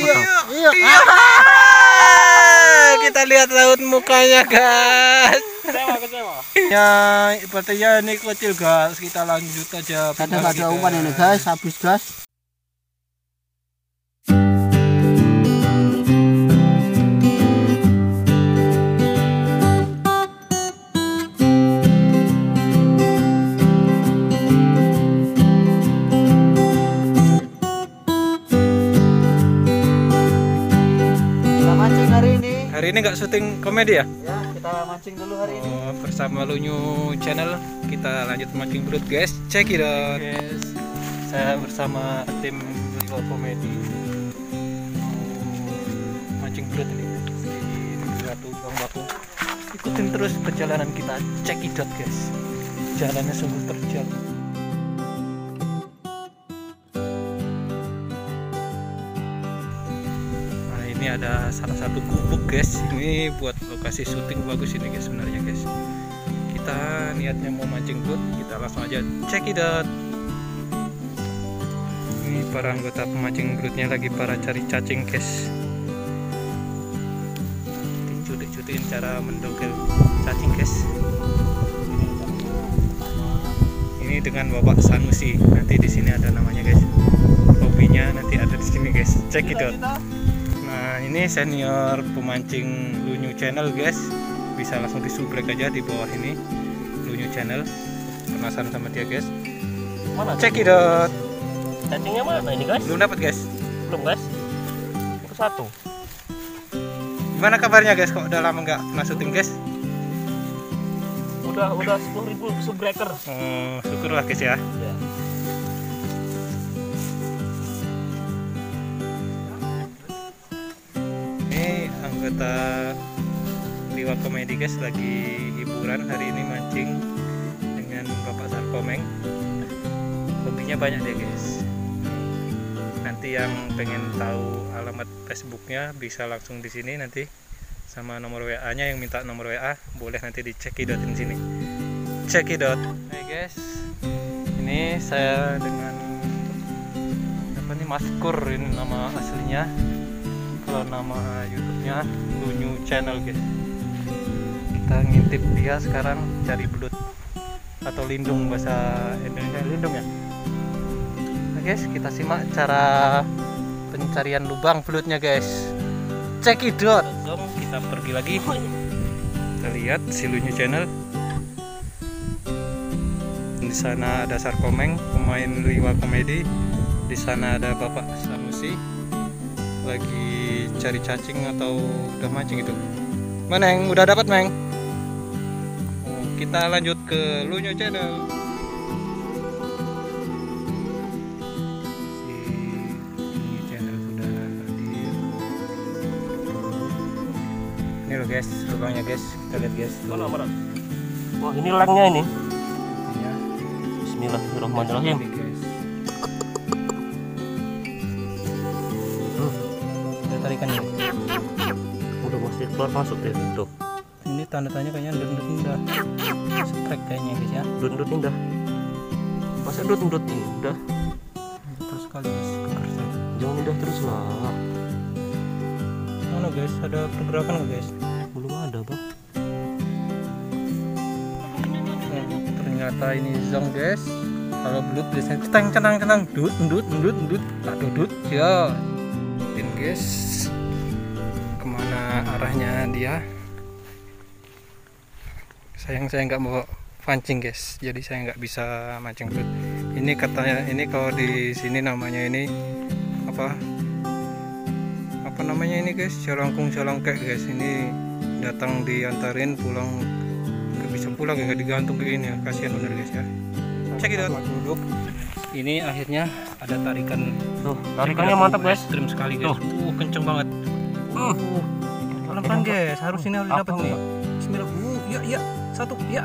Iya. Kita lihat raut mukanya, guys. Kecewa. Ya, sepertinya ini kecil, guys. Kita lanjut aja. Ada umpan ini, guys. Habis, guys. Hari ini nggak syuting komedi ya? Ya, kita mancing dulu hari ini. Bersama Lunyu Channel kita lanjut mancing belut, guys. Check it out. Guys, saya bersama tim Lunyu Komedi mancing belut ini di Ratu Bang Baku. Ikutin terus perjalanan kita. Check it out, guys. Jalannya sungguh terjal. Ini ada salah satu gubuk, guys. Ini buat lokasi syuting bagus ini, guys, sebenarnya, guys. Kita niatnya mau mancing belut, kita langsung aja check it out. Ini para anggota pemancing belutnya lagi para cari cacing, guys. Dicutik-cutikin cara mendongkel cacing, guys. Ini dengan Bapak Sanusi. Nanti di sini ada namanya, guys. Hobinya nanti ada di sini, guys. Check it out. Nah, ini senior pemancing Lunyu Channel, guys. Bisa langsung disubrek aja di bawah ini Lunyu Channel. Penasaran sama dia, guys? Mana? Check it out. Cacingnya mana ini, guys? Belum dapat, guys. Belum, guys. Itu satu. Gimana kabarnya, guys? Kok udah lama nggak pernah syuting, guys? Udah 10.000 subbreaker. Oh, syukurlah, guys ya. Ya. Anggota Liwa Komedi, guys, lagi hiburan hari ini mancing dengan Bapak Sarkomeng. Hobinya banyak deh, guys. Nanti yang pengen tahu alamat Facebooknya bisa langsung di sini nanti, sama nomor WA-nya. Yang minta nomor WA boleh nanti dicekidotin sini. Cekidot. Hai, guys. Ini saya dengan apa nih, Mas Kur, ini nama aslinya. Kalau nama YouTube-nya Lunyu Channel, guys. Kita ngintip dia sekarang cari belut atau lindung, bahasa Indonesia lindung ya. Nah, guys, kita simak cara pencarian lubang belutnya, guys. Check it out. Kita pergi lagi. Kita lihat si Lunyu Channel. Di sana ada Sarkomeng, pemain Liwa Komedi. Di sana ada Bapak Sanusi lagi cari cacing atau udah mancing itu. Mana yang udah dapat, Meng? Oh, kita lanjut ke Lunyu Channel. Si Lunyu Channel sudah hadir. Ini loh, guys, lubangnya, guys. Kita lihat, guys. Mana? Wah, ini lengnya ini. Ya. Bismillahirrahmanirrahim. Ini, guys. Tarikan ini. Udah masih keluar masuk deh tuh. Ini tanda-tanya kayaknya dendut udah strike kayaknya, guys ya. Dundut indah. Masa dundut ini udah. Terus sekali, guys, kekersan. Jangan indah terus lah. Mana, guys? Ada pergerakan nggak, guys? Belum ada, Bang. Ternyata ini zong, guys. Kalau belut biasanya centang dut dut ya. Guys, kemana arahnya dia? Sayang saya nggak mau pancing, guys, jadi saya nggak bisa mancing belut. Ini katanya, ini kalau di sini namanya ini apa namanya ini, guys, calangkek, guys. Ini datang diantarin pulang, nggak bisa pulang, nggak digantung kayak ini ya. Kasihan bener, guys ya. Cek itu duduk. Ini akhirnya ada tarikan. Tuh, tarikannya mantap, guys. Ekstrim sekali, guys. Kenceng banget. Pelan-pelan, guys. Harus ini harus dapat nih. Bismillah. Ya. Satu. Ya.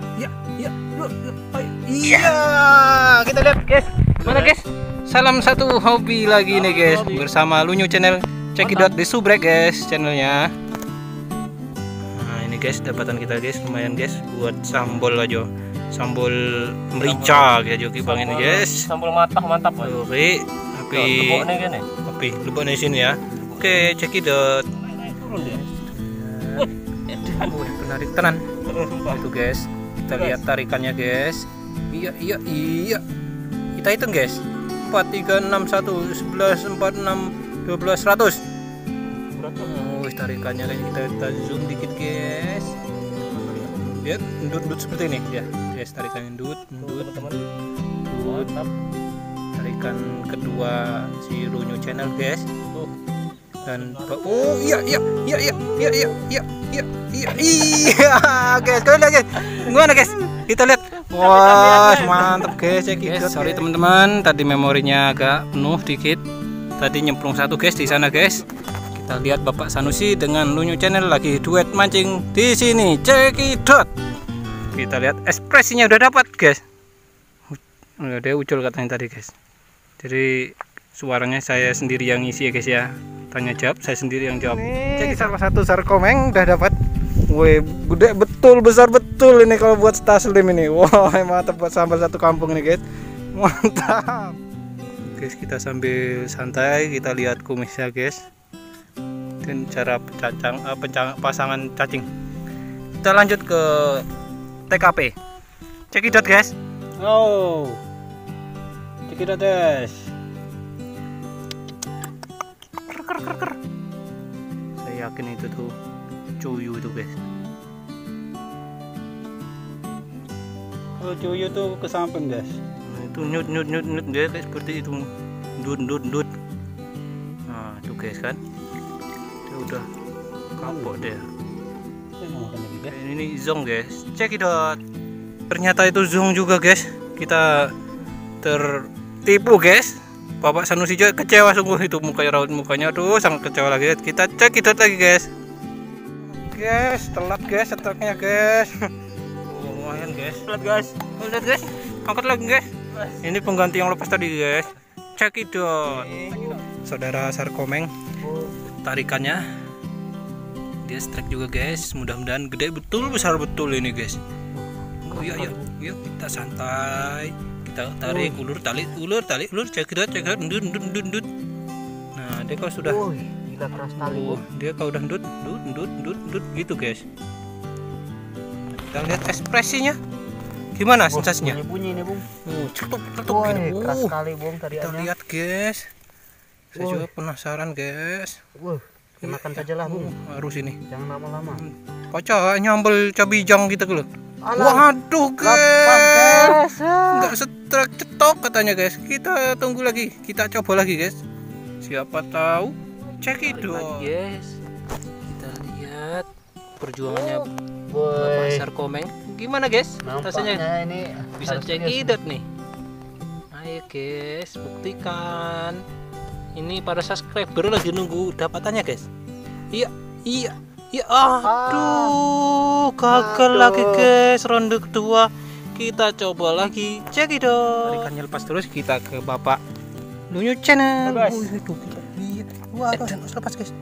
Iya. Kita lihat, guys. Mana, guys? Salam satu hobi lagi nih, guys. Bersama Lunyu Channel. Check it out di subrek, guys, channelnya. Nah, ini, guys, dapatan kita, guys. Lumayan, guys, buat sambal aja. Sambal merica kayak joki bang ini, guys. Sambal mantap. Oke, tapi leboknya sini ya. Oke, cekidot. Turun dia. Penarik tenan. Itu guys. Kita lihat tarikannya guys. Iya. Kita hitung guys. 4, 3, 6, 1, 11, 4, 6, 12, 100. Oh, tarikannya kita zoom dikit guys. Lihat, ndut seperti ini ya. Guys, tarikannya ndut. Tarikan kedua si Runyu Channel guys. Dan oh iya guys, kalian lihat guys, gimana guys, kita lihat, wah mantap guys, cekidot. Sorry teman-teman, tadi memorinya agak penuh dikit, tadi nyemplung satu guys di sana guys. Kita lihat Bapak Sanusi dengan Runyu Channel lagi duet mancing di sini, cekidot. Kita lihat ekspresinya udah dapat guys. Dia ucul katanya tadi guys. Jadi suaranya saya sendiri yang ngisi ya guys ya. Tanya jawab, saya sendiri yang jawab. Jadi salah satu sarkomeng udah dapat. Wih, gede betul, besar betul ini kalau buat taslim ini. Wah, mantap buat sambal satu kampung ini guys. Mantap. Guys, kita sambil santai, kita lihat kumisnya guys. Dan cara pasangan cacing. Kita lanjut ke TKP. Cekidot guys. Oh. Cekidot guys. Saya yakin itu tuh cuyu itu guys. Kalau cuyu tuh ke samping guys. Nah, itu nyut dia kayak seperti itu, ndut. Nah itu guys kan, dia udah kapok dia. Ini zong guys, cekidot. Ternyata itu zong juga guys. Kita tertipu guys. Bapak Sanusi juga kecewa sungguh, itu raut mukanya tuh sangat kecewa lagi. Kita cekidot lagi guys. Guys, telat guys setruknya guys. Lumayan guys. Lihat guys. Lihat guys. Angkat lagi guys. Ini pengganti yang lepas tadi guys. Cekidot. Saudara sarkomeng. Tarikannya dia strike juga guys. Mudah-mudahan gede betul, besar betul ini guys. Oh iya. Yuk kita santai. Kita tarik ulur cekidot ndut. Nah dia kalau sudah Gila keras sekali. Dia kalau udah ndut gitu guys. Kita lihat ekspresinya gimana sensasinya. Bunyi nih bung. Cetuk Wih, keras sekali bung tadi. Kita lihat guys. Saya juga penasaran guys. Makan saja lah bung. Harus ini. Jangan lama-lama. Paca nyambel cabijang gitu loh. Waduh guys, nggak setrek cetok katanya guys. Kita tunggu lagi, kita coba lagi guys. Siapa tahu cekidot guys. Kita lihat perjuangannya Bapak Sarkomeng. Gimana guys? Rasanya ini bisa cekidot nih. Ayo guys, buktikan. Ini para subscriber lagi nunggu dapatannya guys. Iya. Ya aduh, gagal lagi guys. Ronde kedua kita coba lagi, cekidot. Tarikannya lepas terus, kita ke Bapak Runyu Channel. Wah, lepas guys.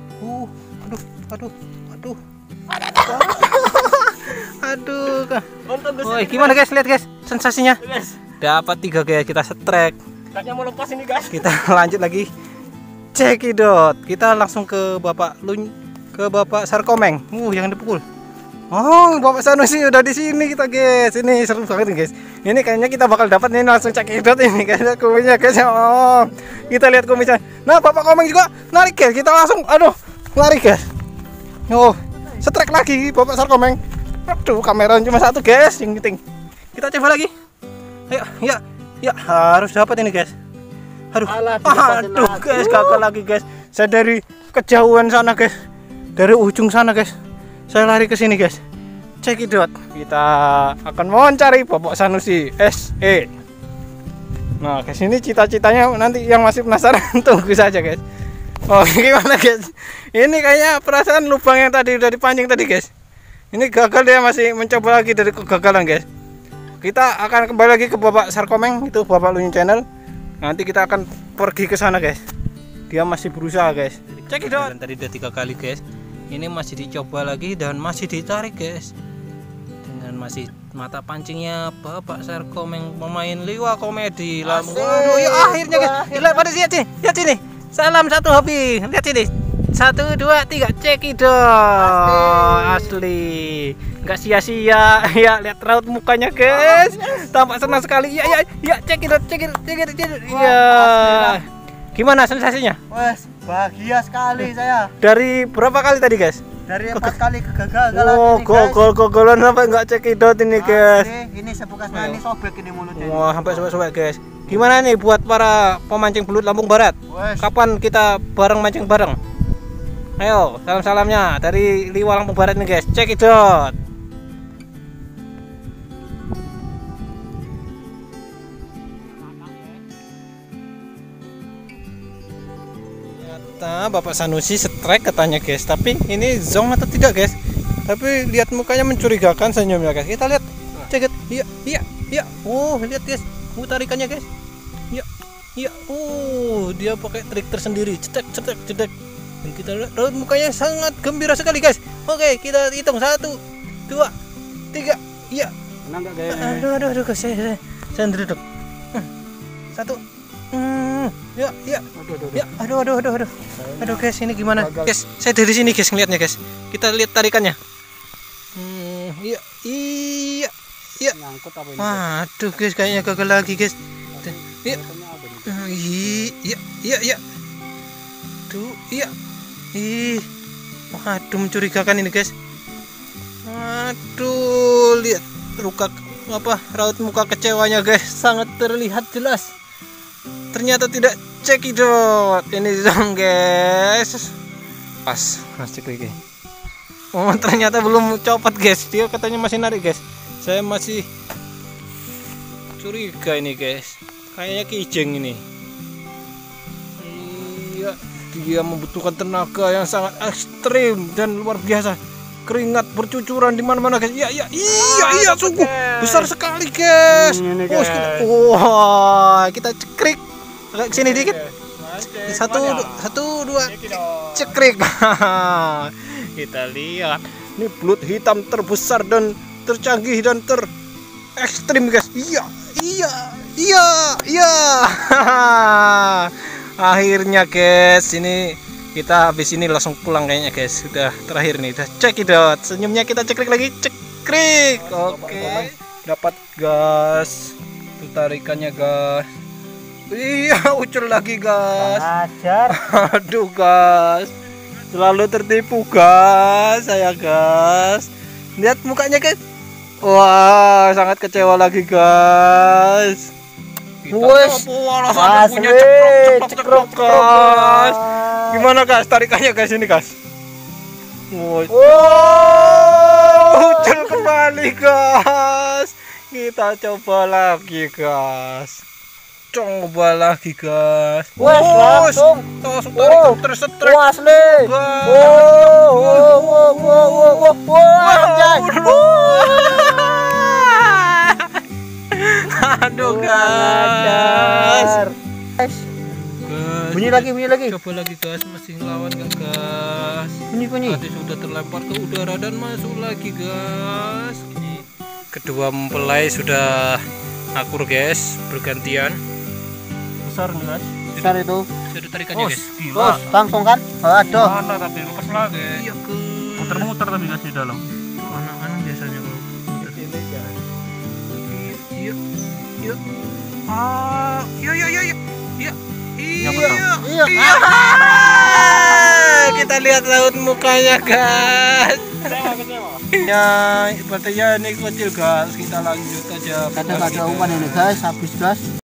Aduh. Woi, gimana guys? Lihat guys sensasinya. Dapat 3 guys, kita setrek. Kakaknya mau lepas ini guys. Kita lanjut lagi, cekidot. Kita langsung ke Bapak Sarkomeng. Yang dipukul. Oh, Bapak Sanusi udah di sini kita guys. Ini seru banget nih guys. Ini kayaknya kita bakal dapat nih langsung cekidot ini guys. Kumisnya guys. Oh, kita lihat kumisnya. Nah, Bapak Komeng juga narik guys. Kita langsung lari guys. Oh, setrek lagi Bapak Sarkomeng. Aduh, kameranya cuma satu guys. Yang penting kita coba lagi. Ayo, ya harus dapat ini guys. Aduh guys, gagal lagi guys. Saya dari kejauhan sana guys. Dari ujung sana guys, saya lari ke sini guys. Cekidot. Kita akan mencari Bapak Sanusi SE. Nah, ke sini cita-citanya nanti yang masih penasaran tunggu saja guys. Oh, gimana guys? Ini kayaknya perasaan lubang yang tadi udah dipancing tadi guys. Ini gagal, dia masih mencoba lagi dari kegagalan guys. Kita akan kembali lagi ke Bapak Sarkomeng, itu Bapak Runyu Channel. Nanti kita akan pergi ke sana guys. Dia masih berusaha guys. Cekidot. Tadi udah 3 kali guys. Ini masih dicoba lagi dan masih ditarik guys. Dengan masih mata pancingnya Bapak Sarkomeng, pemain liwa komedi. Waduh, ya akhirnya guys. Lihat pada lihat sini. Salam satu hobi. Lihat sini. 1, 2, 3, cekidot. Asli. Nggak sia-sia. Ya, lihat raut mukanya, guys. Tampak senang sekali. Ya, cekidot. Ya. Gimana sensasinya? Wes, bahagia sekali saya. Dari berapa kali tadi, guys? Dari 4 kali kegagalan Oh, ini, guys. gol-golan sampai nggak cekidot ini, guys. Ini sebekasnya ini sobek ini mulutnya. Wah, sampai sobek-sobek, guys. Gimana nih buat para pemancing belut Lampung Barat? Wes. Kapan kita bareng mancing bareng? Ayo, salam-salamnya dari Liwa Lampung Barat nih, guys. Cekidot. Ternyata Bapak Sanusi strike katanya, guys. Tapi ini zong atau tidak, guys? Tapi lihat mukanya mencurigakan senyumnya, guys. Kita lihat. Cekit. Iya. Oh, lihat, guys. Tarikannya, guys. Iya. Oh, dia pakai trik tersendiri. Cetek. Dan kita lihat raut mukanya sangat gembira sekali, guys. Oke, kita hitung 1, 2, 3. Iya. Menang enggak, guys? Aduh, guys. Saya duduk. 1. Ya. Aduh. Aduh, guys, ini gimana? Guys, saya dari sini, guys, ngeliatnya, guys. Kita lihat tarikannya. Iya. Nyangkut apa ini? Waduh, guys, kayaknya gagal lagi, guys. Iya. Tuh, iya. Waduh, mencurigakan ini, guys. Waduh, lihat raut muka kecewanya, guys, sangat terlihat jelas. Ternyata tidak cekidot. Ini zong, guys. Pas, cek lagi. Oh, ternyata belum copot, guys. Dia katanya masih narik, guys. Saya masih curiga ini, guys. Kayaknya kijeng ini. Iya, dia membutuhkan tenaga yang sangat ekstrim dan luar biasa. Keringat bercucuran di mana-mana, guys. Iya, sungguh besar sekali, guys. Ini, Oh, guys. wah, kita cekrik. Agak kesini dikit. 1, 2, cekrik. Kita lihat. Ini belut hitam terbesar dan tercanggih dan terekstrim, guys. Iya. Akhirnya, guys, ini kita habis ini langsung pulang kayaknya, guys. Sudah terakhir nih, udah cekidot. Senyumnya kita cekrik lagi, cekrik. Oke. Dapat, gas. Tarikannya, gas. Iya, ucul lagi, gas. Ajar. Aduh, gas. Selalu tertipu, gas. Saya, gas. Lihat mukanya, guys. Wah, sangat kecewa lagi, guys. Wes. Wah, punya cekrok, guys. Gimana, guys? Tarikannya, guys, ini, guys. Wow. Ucul kembali, guys. Kita coba lagi, guys. Coba lagi, guys. Wes, langsung tarikan tersetrek. asli. Aduh, guys. Bunyi lagi. Coba lagi, guys. Masih ngelawan nggak, guys? Bunyi. Tadi sudah terlempar ke udara dan masuk lagi, guys. Ini kedua mempelai sudah akur, guys, bergantian. Besar nih, guys. Besar itu. Sudah tarikannya, guys. Terus langsung kan? Aduh. Mana tapi lepas lagi. Iya, guys. Muter-muter tapi guys di dalam. Anak-anak biasanya kalau iya. Iya. Kita lihat raut mukanya, guys. Ya, berarti ya ini kecil, guys. Kita lanjut aja. Ada umpan ini, guys. Habis, guys.